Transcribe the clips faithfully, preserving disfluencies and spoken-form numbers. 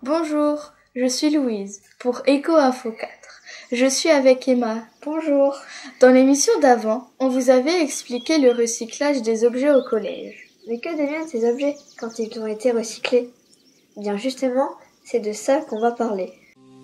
Bonjour, je suis Louise pour Eco Info quatre. Je suis avec Emma. Bonjour. Dans l'émission d'avant, on vous avait expliqué le recyclage des objets au collège. Mais que deviennent ces objets quand ils ont été recyclés? Bien justement, c'est de ça qu'on va parler.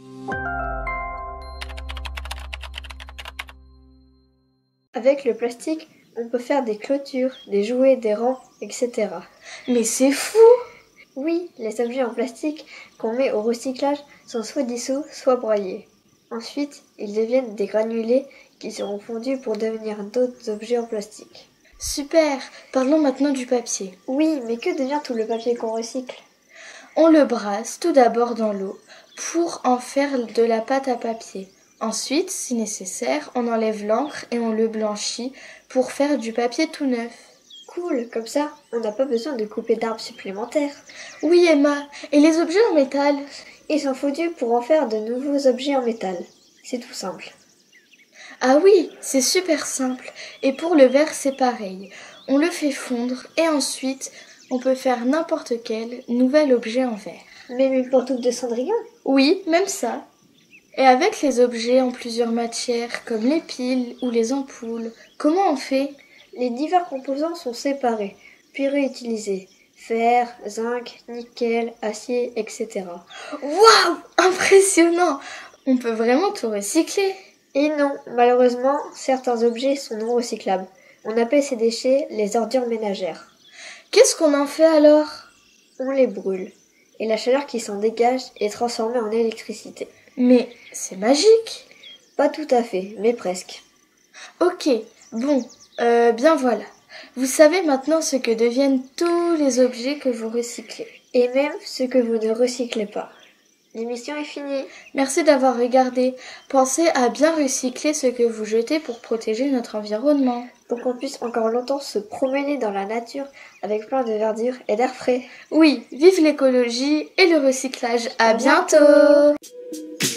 Avec le plastique, on peut faire des clôtures, des jouets, des rampes, et cetera. Mais c'est fou! Oui, les objets en plastique qu'on met au recyclage sont soit dissous, soit broyés. Ensuite, ils deviennent des granulés qui seront fondus pour devenir d'autres objets en plastique. Super! Parlons maintenant du papier. Oui, mais que devient tout le papier qu'on recycle? On le brasse tout d'abord dans l'eau pour en faire de la pâte à papier. Ensuite, si nécessaire, on enlève l'encre et on le blanchit pour faire du papier tout neuf. Cool, comme ça, on n'a pas besoin de couper d'arbres supplémentaires. Oui, Emma, et les objets en métal? Ils sont fondus pour en faire de nouveaux objets en métal. C'est tout simple. Ah oui, c'est super simple. Et pour le verre, c'est pareil. On le fait fondre et ensuite, on peut faire n'importe quel nouvel objet en verre. Même une pantoufle de Cendrillon? Oui, même ça. Et avec les objets en plusieurs matières, comme les piles ou les ampoules, comment on fait? Les divers composants sont séparés, puis réutilisés. Fer, zinc, nickel, acier, et cetera. Waouh! Impressionnant! On peut vraiment tout recycler. Et non, malheureusement, certains objets sont non recyclables. On appelle ces déchets les ordures ménagères. Qu'est-ce qu'on en fait alors? On les brûle, et la chaleur qui s'en dégage est transformée en électricité. Mais c'est magique! Pas tout à fait, mais presque. Ok, bon, euh, bien voilà. Vous savez maintenant ce que deviennent tous les objets que vous recyclez. Et même ce que vous ne recyclez pas. L'émission est finie. Merci d'avoir regardé. Pensez à bien recycler ce que vous jetez pour protéger notre environnement. Pour qu'on puisse encore longtemps se promener dans la nature avec plein de verdure et d'air frais. Oui, vive l'écologie et le recyclage. À, à bientôt, bientôt.